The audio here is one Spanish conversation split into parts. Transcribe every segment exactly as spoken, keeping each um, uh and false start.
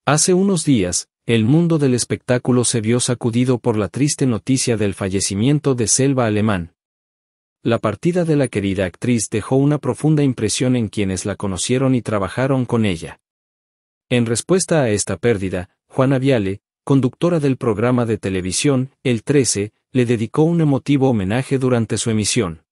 Hace unos días, el mundo del espectáculo se vio sacudido por la triste noticia del fallecimiento de Selva Alemán. La partida de la querida actriz dejó una profunda impresión en quienes la conocieron y trabajaron con ella. En respuesta a esta pérdida, Juana Viale, conductora del programa de televisión, El trece, le dedicó un emotivo homenaje durante su emisión.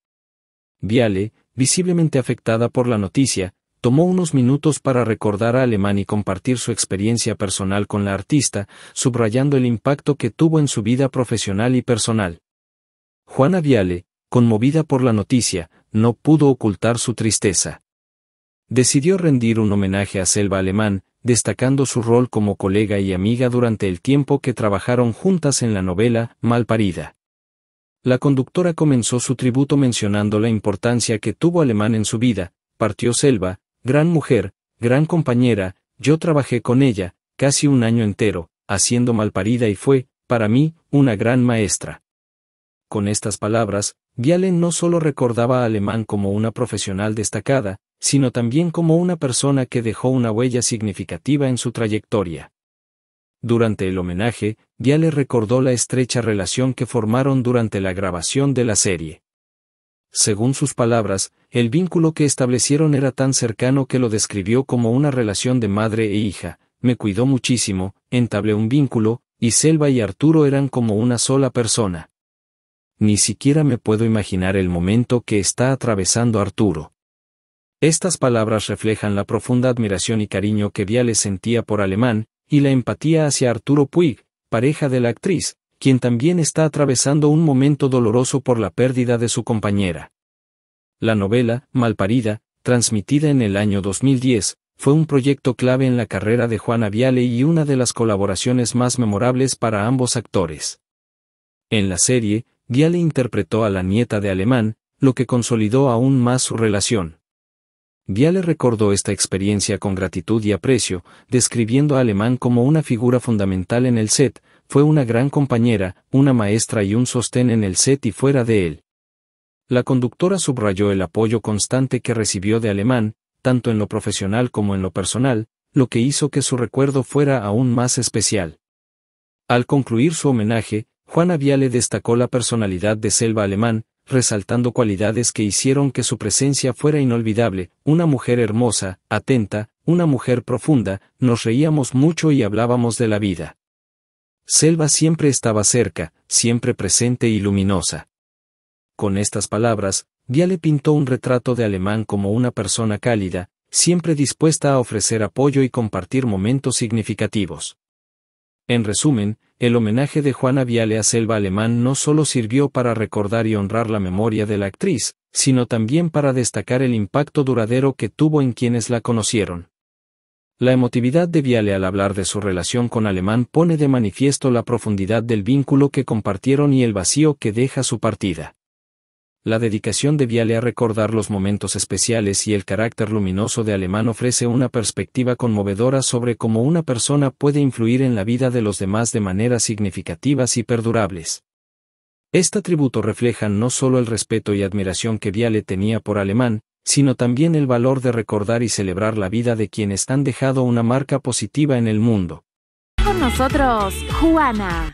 Viale, visiblemente afectada por la noticia, tomó unos minutos para recordar a Alemán y compartir su experiencia personal con la artista, subrayando el impacto que tuvo en su vida profesional y personal. Juana Viale, conmovida por la noticia, no pudo ocultar su tristeza. Decidió rendir un homenaje a Selva Alemán, destacando su rol como colega y amiga durante el tiempo que trabajaron juntas en la novela Malparida. La conductora comenzó su tributo mencionando la importancia que tuvo Alemán en su vida. Partió Selva, gran mujer, gran compañera, yo trabajé con ella, casi un año entero, haciendo Malparida y fue, para mí, una gran maestra. Con estas palabras, Viale no solo recordaba a Alemán como una profesional destacada, sino también como una persona que dejó una huella significativa en su trayectoria. Durante el homenaje, Viale recordó la estrecha relación que formaron durante la grabación de la serie. Según sus palabras, el vínculo que establecieron era tan cercano que lo describió como una relación de madre e hija. Me cuidó muchísimo, entablé un vínculo, y Selva y Arturo eran como una sola persona. Ni siquiera me puedo imaginar el momento que está atravesando Arturo. Estas palabras reflejan la profunda admiración y cariño que Viale sentía por Alemán, y la empatía hacia Arturo Puig, pareja de la actriz, quien también está atravesando un momento doloroso por la pérdida de su compañera. La novela, Malparida, transmitida en el año dos mil diez, fue un proyecto clave en la carrera de Juana Viale y una de las colaboraciones más memorables para ambos actores. En la serie, Viale interpretó a la nieta de Alemán, lo que consolidó aún más su relación. Viale recordó esta experiencia con gratitud y aprecio, describiendo a Alemán como una figura fundamental en el set. Fue una gran compañera, una maestra y un sostén en el set y fuera de él. La conductora subrayó el apoyo constante que recibió de Alemán, tanto en lo profesional como en lo personal, lo que hizo que su recuerdo fuera aún más especial. Al concluir su homenaje, Juana Viale destacó la personalidad de Selva Alemán, resaltando cualidades que hicieron que su presencia fuera inolvidable: una mujer hermosa, atenta, una mujer profunda, nos reíamos mucho y hablábamos de la vida. Selva siempre estaba cerca, siempre presente y luminosa. Con estas palabras, Viale pintó un retrato de Alemán como una persona cálida, siempre dispuesta a ofrecer apoyo y compartir momentos significativos. En resumen, el homenaje de Juana Viale a Selva Alemán no solo sirvió para recordar y honrar la memoria de la actriz, sino también para destacar el impacto duradero que tuvo en quienes la conocieron. La emotividad de Viale al hablar de su relación con Alemán pone de manifiesto la profundidad del vínculo que compartieron y el vacío que deja su partida. La dedicación de Viale a recordar los momentos especiales y el carácter luminoso de Alemán ofrece una perspectiva conmovedora sobre cómo una persona puede influir en la vida de los demás de maneras significativas y perdurables. Este tributo refleja no solo el respeto y admiración que Viale tenía por Alemán, sino también el valor de recordar y celebrar la vida de quienes han dejado una marca positiva en el mundo. Con nosotros, Juana.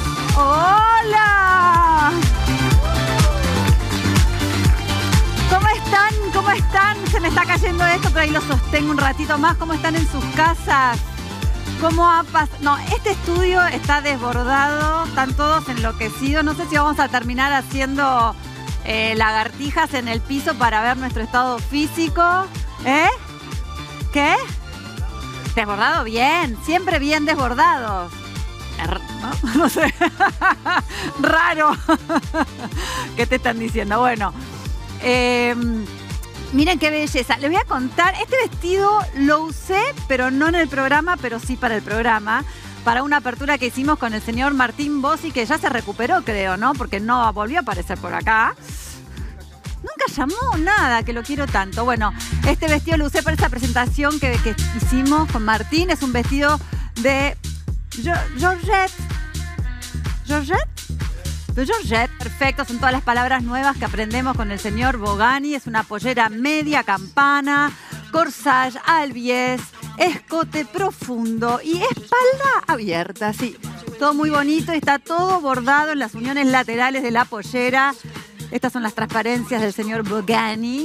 ¡Hola! ¿Cómo están? ¿Cómo están? Se me está cayendo esto, pero ahí lo sostengo un ratito más. ¿Cómo están en sus casas? ¿Cómo ha pasado? No, este estudio está desbordado, están todos enloquecidos. No sé si vamos a terminar haciendo eh, lagartijas en el piso para ver nuestro estado físico. ¿Eh? ¿Qué? Desbordado bien, siempre bien desbordados. ¿No? No sé. Raro. ¿Qué te están diciendo? Bueno. Eh, miren qué belleza. Les voy a contar, este vestido lo usé, pero no en el programa, pero sí para el programa, para una apertura que hicimos con el señor Martín Bossi, que ya se recuperó, creo, ¿no? Porque no volvió a aparecer por acá. Nunca llamó nada, que lo quiero tanto. Bueno, este vestido lo usé para esa presentación que, que hicimos con Martín. Es un vestido de Georgette. ¿Georgette? De Georgette, perfecto, son todas las palabras nuevas que aprendemos con el señor Bogani. Es una pollera media campana, corsage, albies, escote profundo y espalda abierta, sí. Todo muy bonito, está todo bordado en las uniones laterales de la pollera. Estas son las transparencias del señor Bogani.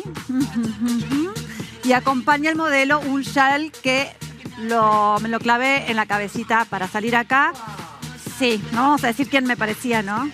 Y acompaña el modelo un chal que lo, me lo clavé en la cabecita para salir acá. Sí, no vamos a decir quién me parecía, ¿no?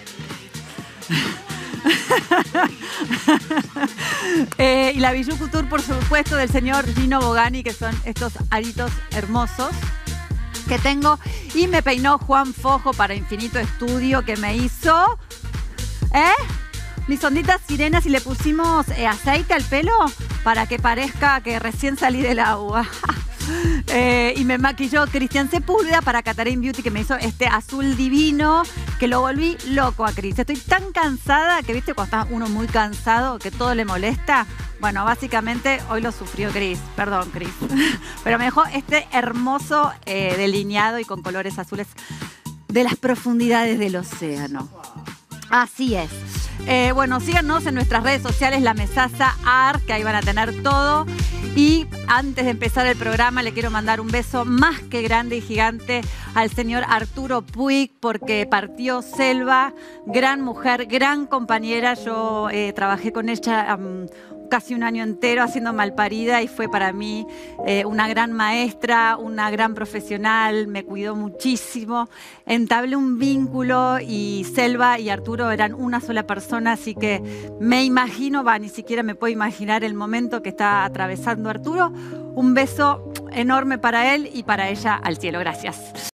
eh, y la Bijou Couture, por supuesto, del señor Gino Bogani, que son estos aritos hermosos que tengo. Y me peinó Juan Fojo para Infinito Estudio, que me hizo... ¿Eh? Mis onditas sirenas y le pusimos eh, aceite al pelo para que parezca que recién salí del agua. eh, y me maquilló Cristian Sepúlveda para Catarine Beauty, que me hizo este azul divino, que lo volví loco a Cris. Estoy tan cansada que, viste, cuando está uno muy cansado, que todo le molesta. Bueno, básicamente hoy lo sufrió Cris. Perdón, Cris. Pero me dejó este hermoso eh, delineado y con colores azules de las profundidades del océano. Así es. Eh, bueno, síganos en nuestras redes sociales, La Mesaza Art, que ahí van a tener todo. Y antes de empezar el programa, le quiero mandar un beso más que grande y gigante al señor Arturo Puig, porque partió Selva, gran mujer, gran compañera. Yo eh, trabajé con ella um, casi un año entero haciendo Malparida y fue para mí eh, una gran maestra, una gran profesional, me cuidó muchísimo. Entablé un vínculo y Selva y Arturo eran una sola persona, así que me imagino, va, ni siquiera me puedo imaginar el momento que está atravesando Arturo. Un beso enorme para él y para ella al cielo. Gracias.